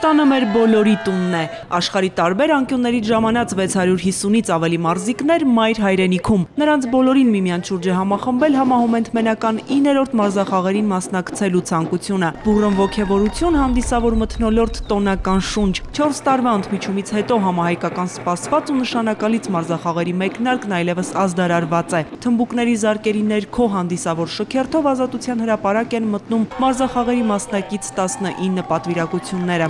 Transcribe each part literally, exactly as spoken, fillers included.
Հայաստանը մեր բոլորի տունն է։ Աշխարհի տարբեր անկյուններից ժամանած վեց հարյուր հիսունից ավելի մարզիկներ մայր հայրենիքում։ Նրանց բոլորին միմյանց շուրջ է համախմբել համահոմենթմենական իններորդ մարզախաղերին մասնակցելու ցանկությունը։ Բուռն ոգևորություն, հանդիսավոր մթնոլորտ, տոնական շունչ։ չորս տարվա ընդմիջումից հետո համահայկական սպասված ու նշանակալից մարզախաղերի մեկնարկն այլևս ազդարարված է։ Թմբուկների զարկերի ներքո հանդիսավոր շքերթով ազատության հրապարակ են մտնում մարզախաղերի մասնակից տասնինը պատվիրակությունները։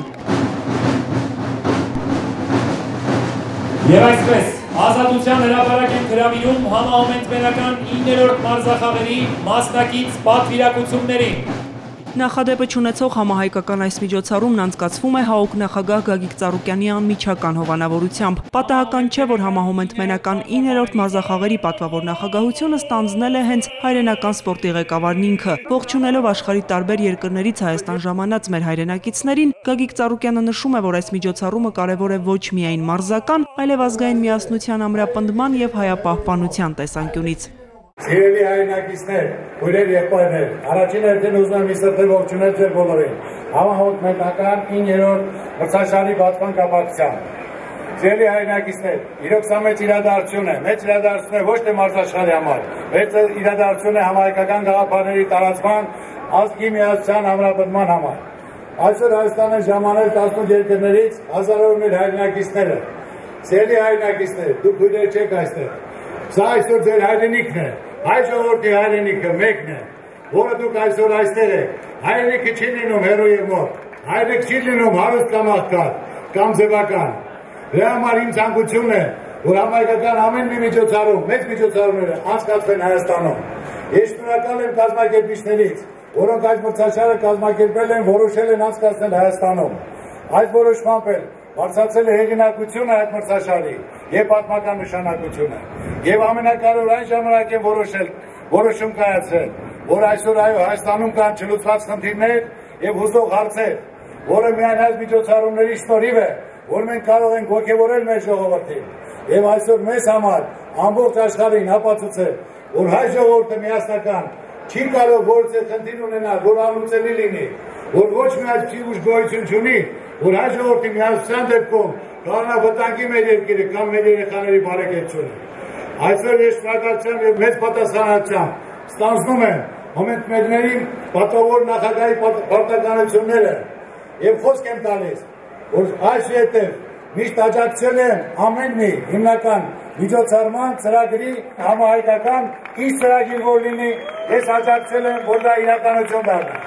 Եվ այսպես, ազատության հրապարակ են գրավիրում համահոմենթմենական իններորդ մարզախաղերի մասնակից պատվիրակություններին։ Նախադեպը չունեցող համահայկական այս միջոցառումն անցկացվում է ՀԱՕԿ նախագահ Գագիկ Ծառուկյանի անմիջական հովանավորությամբ։ Պատահական չէ, որ համահոմենթմենական իններորդ մարզախաղերի պատվավոր նախագահությունը ստանձնել է հենց հայրենական սպորտի ղեկավարն ինքը։ Ողջունելով աշխարհի տարբեր երկրներից Հայաստան ժամանած մեր հայրենակիցներին, Գագիկ Ծառուկյանը նշում է, որ այս միջոցառումը կարևոր է ոչ միայն մարզական, այլև ազգային միասնության ամրապնդման եւ հայապահպանության տեսանկյունից։ Սիրելի հայրենակիցներ, քույրեր եղբայրներ, առաջին հերթին ուզում եմ իսրտել ողջունել ձեր բոլորին համահոմենթմենական իններորդ մրցաշարի բացման կապակցությամբ։ Սիրելի հայրենակիցներ, իրոք սա մեծ իրադարձություն է, մեծ իրադարձություն է ոչ թե մարզաշխարհի համար, մեծ իրադարձություն է համահայկական գաղափարների տարածման, ազգի միասնության ամրապնդման համար։ Այսօր Հայաստանը ժամանել տասնութ երկրներից հազարավոր մեր հայրենակիցները։ Սիրելի հայրենակիցներ, դուք քույրեր չեք այստեղ։ Սա այսօր ձեր հայրենիքն է, հայ ժողովրդի հայրենիքը մեկն է, որը դուք այսօր այստեղ եք։ Հայրենիքը չի լինում հեռու եւ մոտ, հայրենիքը չի լինում հարուստ կամ աղքատ, կամ ձևական։ Դրա համար իմ ցանկությունն է, որ համահայկական ամեն մի միջոցառում, մեծ միջոցառումները անցկացվեն Հայաստանում։ Ես շնորհակալ եմ կազմակերպիչներից, որոնք այս մրցաշարը կազմակերպել են, որոշել են անցկացնել Հայաստանում։ Այս որոշմամբ էլ բարձրացել է հեղինակությունը այդ մրցաշարի եւ պատմական նշանակությունը։ Եվ ամենակարևոր այն ժամանակ են որոշել, որոշում կայացրել, որ այսօր այո Հայաստանում կան չլուծված խնդիրներ եւ հուզող հարցեր, որը միայն այս միջոցառումների շնորհիվ է, որ մենք կարող ենք ողջևորել մեր ժողովրդին եւ այսօր մեզ համար ամբողջ աշխարհին ապացուցել, որ հայ ժողովուրդը միասնական չի կարող որևէ խնդիր ունենալ, որ անլուծելի լինի, որ ոչ մի այլ ուժ գոյություն չունի, որ հայ ժողովրդի միասնության դեպքում կարողանա վտանգի մեր երկիրը կամ մեր երեխաների բարեկեցությունը։ Այսօր ես շնորհակալությամբ եւ մեծ պատասխանատվությամբ ստանձնում եմ հոմենթմենների պատվավոր նախագահի պարտականությունները եւ խոսք եմ տալիս, որ այս հետեւ միշտ աջակցել եմ ամեն մի հիմնական միջոցառման ծրագրի համահայկական ինչ ծրագիր որ լինի, ես աջակցել եմ, որ դա իրականություն դառնա։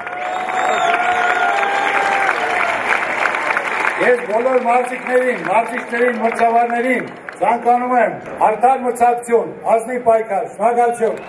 Ես բոլոր մարզիկներին, մարզիչներին, մրցավարներին ցանկանում եմ արդար մրցակցություն, ազնիվ պայքար, շնորհակալություն։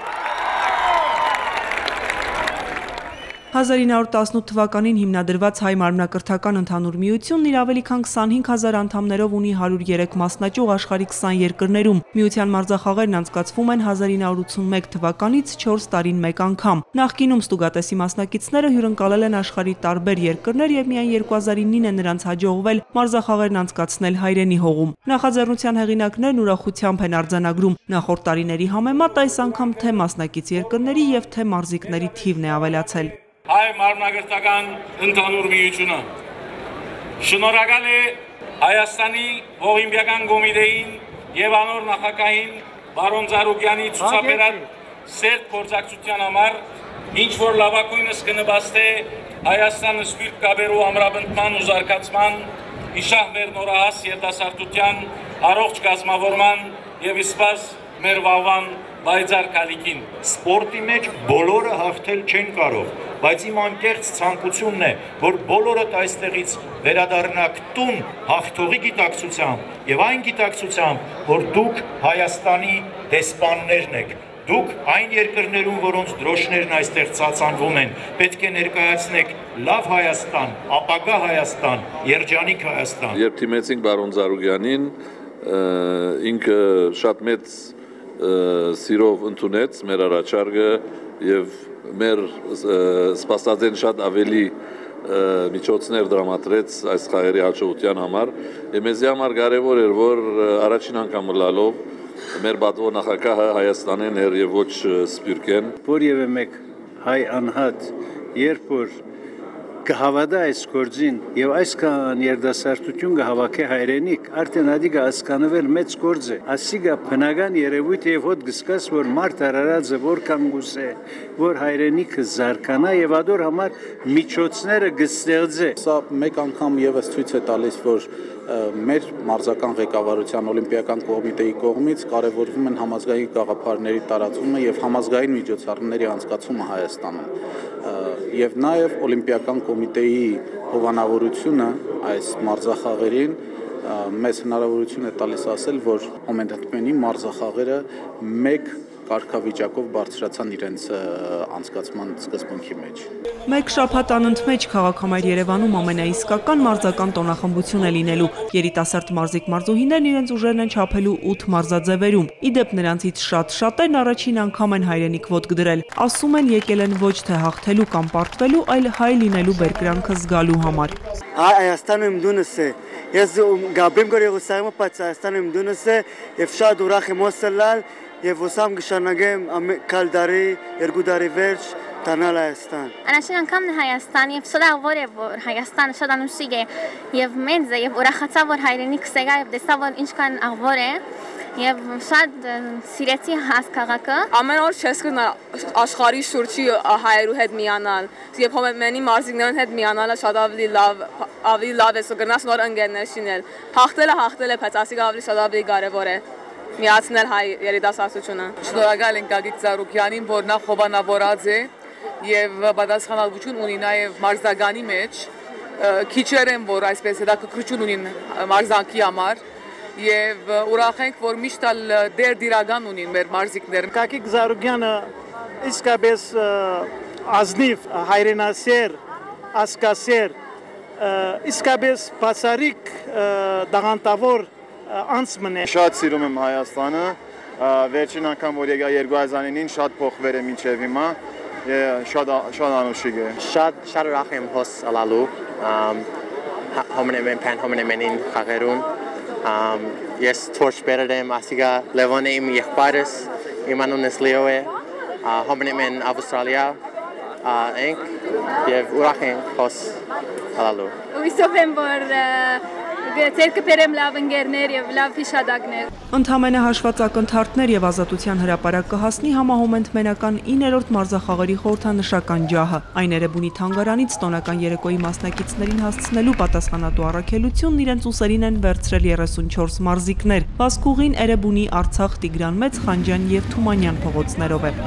հազար ինը հարյուր տասնութ թվականին հիմնադրված հայ մարմնակրթական ընդհանուր միությունն իր ավելի քան քսանհինգ հազար անդամներով ունի հարյուր երեք մասնաճյուղ աշխարհի քսան երկրներում։ Միության մարզախաղերն անցկացվում են հազար ինը հարյուր ութսունմեկ թվականից չորս տարին մեկ անգամ։ Նախկինում Ստուգատեսի մասնակիցները հյուրընկալել են աշխարհի տարբեր երկրներ եւ միայն երկու հազար ինին է նրանց հաջողվել մարզախաղերն անցկացնել հայրենի հողում։ Նախաձեռնության հեղինակներն ուրախությամբ են արձանագրում։ Նախորդ տարիների համեմատ այս անգամ թե մասնակից երկրների եւ թե մարզիկների թիվն է ավելացել։ Հայ մարմնագրթական ընդհանուր միությունը շնորհակալ է Հայաստանի Օլիմպիական կոմիտեին եւ անոր նախագահին բարոն Ծառուկյանի ցուցաբերած սերտ փորձակցության համար, ինչ որ լավագույնս կնպաստե Հայաստանը սպիրտ կապերու ամրապնդման ու զարգացման, իշահ մեր նորահաս երիտասարդության առողջ կազմավորման եւ իսպաս մեր վաղվան բայցար կալիկին։ Սպորտի մեջ բոլորը հաղթել չեն կարող, բայց իմ անկեղծ ցանկությունն է, որ բոլորդ այստեղից վերադառնաք տուն հաղթողի գիտակցությամբ եւ այն գիտակցությամբ, որ դուք Հայաստանի դեսպաններն եք։ Դուք այն երկրներում, որոնց դրոշներն այստեղ ծածանվում են, պետք է ներկայացնեք լավ Հայաստան, ապագա Հայաստան, երջանիկ Հայաստան։ Երբ թիմեցինք բարոն Ծառուկյանին, ինքը շատ մեծ սիրով ընդունեց մեր առաջարկը եւ մեր սպասածեն շատ ավելի միջոցներ դրամատրեց այս խաղերի հաջողության համար։ Եվ մեզի համար կարևոր էր, որ առաջին անգամ լալով մեր պատվո նախագահը Հայաստանեն էր եւ ոչ Սփյուռքեն։ Որևէ մեկ հայ անհատ երբ որ կհավատա այս գործին եւ այսքան երդասարտություն կհավաքի հայրենիք, արդեն ադիգա հասկանվել մեծ գործ է։ Ասիգա բնական երևույթ եւ հոտ գսկաս, որ մարդ արարածը որքան գուս է, որ հայրենիքը զարգանա եւ ադոր համար միջոցները գստեղծե։ Սա մեկ անգամ եւս ցույց է տալիս, որ մեր մարզական ղեկավարության օլիմպիական կոմիտեի կողմից կարևորվում են համազգային գաղափարների տարածումը եւ համազգային միջոցառումների անցկացումը Հայաստանում։ Եվ նաեւ օլիմպիական կոմիտեի հովանավորությունը այս մարզախաղերին մեզ հնարավորություն է տալիս ասել, որ Հոմենտմենի մարզախաղերը մեկ կարգավիճակով բարձրացան իրենց անցկացման սկզբունքի մեջ։ Մեկ շաբաթ անընդմեջ քաղաքամայր Երևանում ամենաիսկական մարզական տոնախմբություն է լինելու։ Երիտասարդ մարզիկ-մարզուհիներն իրենց ուժերն են չափելու ութ մարզաձևերում։ Իդեպ նրանցից շատ շատերն առաջին անգամ են հայրենիք ոտք դրել։ Ասում են եկել են ոչ թե հաղթելու կամ պարտվելու, այլ հայ լինելու բերկրանքը զգալու համար։ Հայաստանը իմ դունս է։ Ես գաբրիմ գորեգուսայում բայց Հայաստանը իմ դունս է եւ շատ ուրախ եմ ոսլալ եւ ոսամ գշանագեմ կալ դարի երկու դարի վերջ տանալ Հայաստան։ Առաջին անգամն է Հայաստան եւ սա որ է որ Հայաստանը շատ անուսիկ է եւ մեծ է եւ ուրախացա որ հայրենիքս եկա եւ տեսա որ ինչքան աղվոր է եւ շատ սիրեցի հաս քաղաքը։ Ամեն օր չես գնա աշխարհի շուրջի հայերու հետ միանալ եւ Հոմենտմենի մարզիկներն հետ միանալը շատ ավելի լավ ավելի լավ է գնաս նոր ընկերներ շինել։ Հաղթելը հաղթել է, բայց ասիկա ավելի շատ ավելի կարեւոր է միացնել հայ երիտասարդությունը։ Շնորհակալ ենք Գագիկ Ծառուկյանին, որ նա խոհանավորած է եւ պատասխանատվություն ունի նաեւ մարզականի մեջ։ Քիչեր են, որ այսպես հետաքրքրություն ունին մարզանքի համար եւ ուրախ ենք, որ միշտ դեր դիրական ունին մեր մարզիկները։ Գագիկ Ծառուկյանը իսկապես ազնիվ հայրենասեր, ասկասեր, իսկապես բացառիկ դաղանտավոր անցմն է։ Շատ սիրում եմ Հայաստանը, վերջին անգամ որ եկա երկու հազար ինին շատ փոխվել է մինչև հիմա, շատ շատ անուշիկ է։ Շատ շատ ուրախ եմ հոս ալալու Հոմենտմեն Պան Հոմենտմենին խաղերուն։ Ես թորջ բերել եմ ասիգա Լևոնը իմ եղբայրս, իմ անունս Լեո է, Հոմենտմեն Ավստրալիա ենք եւ ուրախ ենք հոս ալալու։ Հույսով եմ որ Ձերքը բերեմ լավ ընկերներ եւ լավ հիշադակներ։ Ընդամենը հաշված ակնթարթներ եւ ազատության հրապարակ կհասնի համահոմենտմենական իններորդ մարզախաղերի խորհրդանշական ջահը։ Այն Էրեբունի թանգարանից տոնական երեկոյի մասնակիցներին հասցնելու պատասխանատու առաքելությունն իրենց ուսերին են վերցրել երեսունչորս մարզիկներ։ Վասկուղին Էրեբունի, Արցախ, Տիգրան Մեծ, Խանջյան եւ Թումանյան փողոցներով է։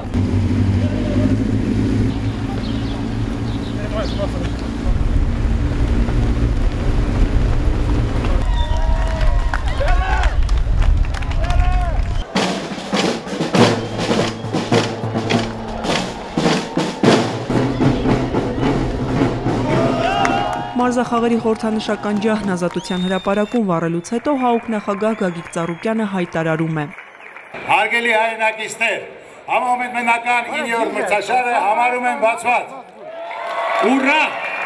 Մարզախաղերի խորհրդանշական ջահն ազատության հրապարակում վառելուց հետո ՀԱՕԿ նախագահ Գագիկ Ծառուկյանը հայտարարում է. Հարգելի հայրենակիցներ, համահոմենտմենական իններորդ մրցաշարը համարում են բացված։ Ուռա!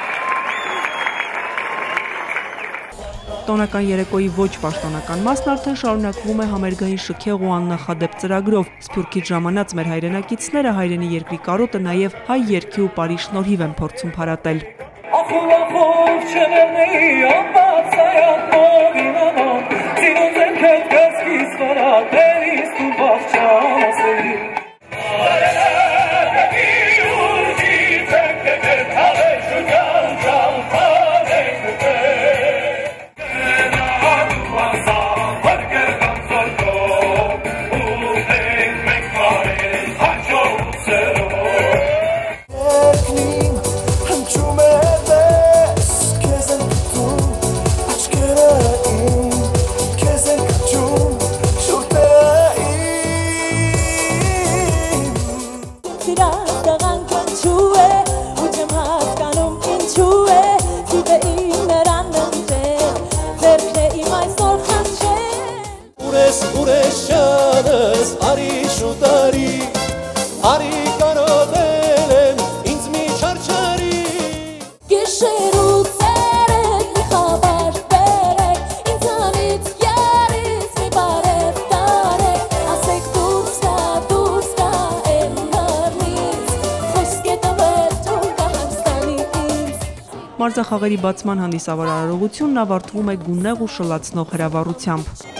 Տոնական երեկոյի ոչ պաշտոնական մասն արդեն շարունակվում է համերգային շքեղ ու աննախադեպ ծրագրով։ Սփյուռքից ժամանած մեր հայրենակիցները հայրենի երկրի կարոտը նաև հայ երգի ու բարի շնորհիվ են փորձում փարատել։ Ախով ախով չներնեի ամբացայանով ինանով Ձիրոց եմ կետ գասկիս վարատերիս ու բաղճան ասեի Մարզախաղերի բացման հանդիսավոր արարողությունն ավարտվում է գունեղ ու շլացնող հրավառությամբ։